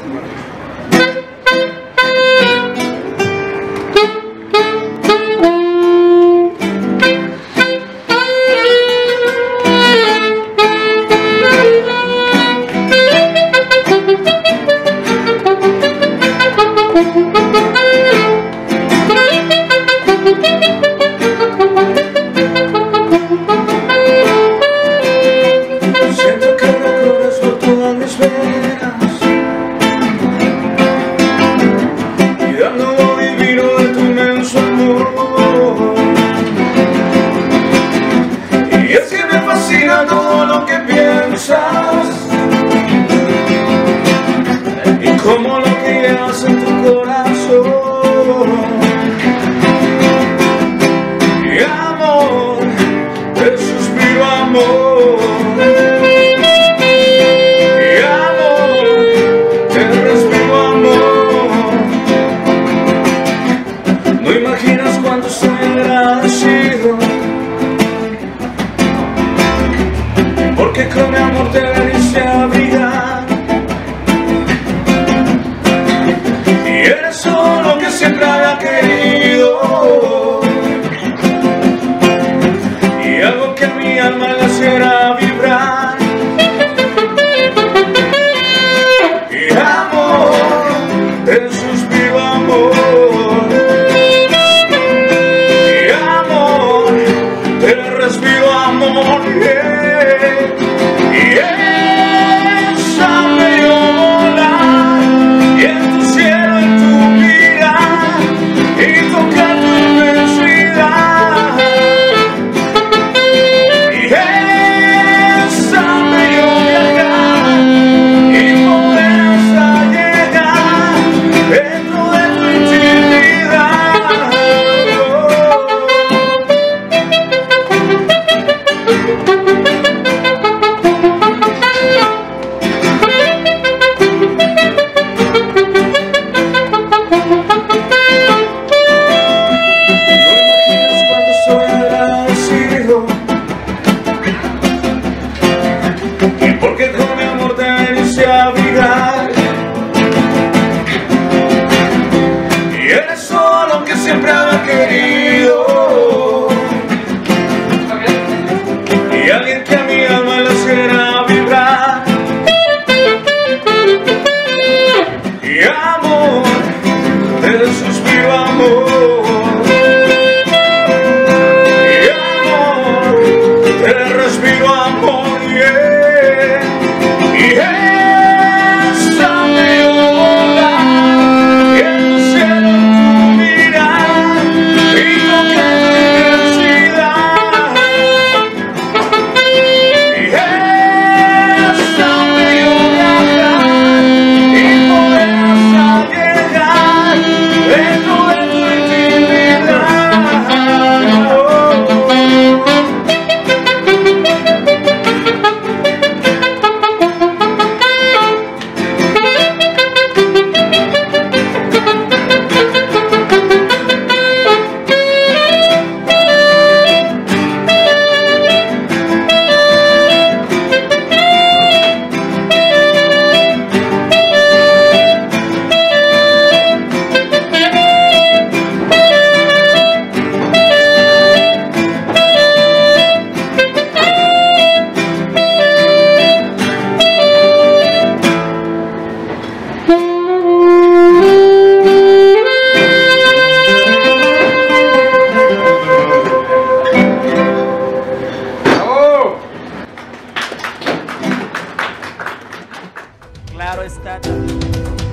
Todo lo que piensas y como lo que llevas en tu corazón. Y amor, te suspiro amor. Y amor, te respiro amor. No imaginas cuánto estoy agradecido, porque con mi amor te veniste a abrigar. Y eres todo lo que siempre había querido, y algo que a mi alma le hiciera vibrar. Y amor, te suspiro amor. Y amor, te respiro amor, yeah. Y esa me dio volar, y en tu cielo, en tu vida, y tocar tu inmensidad. Y esa me dio viajar, y poder hasta llegar dentro de tu intimidad. Y porque con mi amor te veniste a abrigar, y eres todo lo que siempre había querido, y alguien que a mi alma le hiciera vibrar. Y amor, te suspiro amor. Y amor, te respiro amor, yeah. Y esa me dio volar, y en tu cielo, en tu mirar, y tocar tu inmensidad. Y esa me dio viajar, y poder hasta llegar dentro de tu intimidad. Claro está.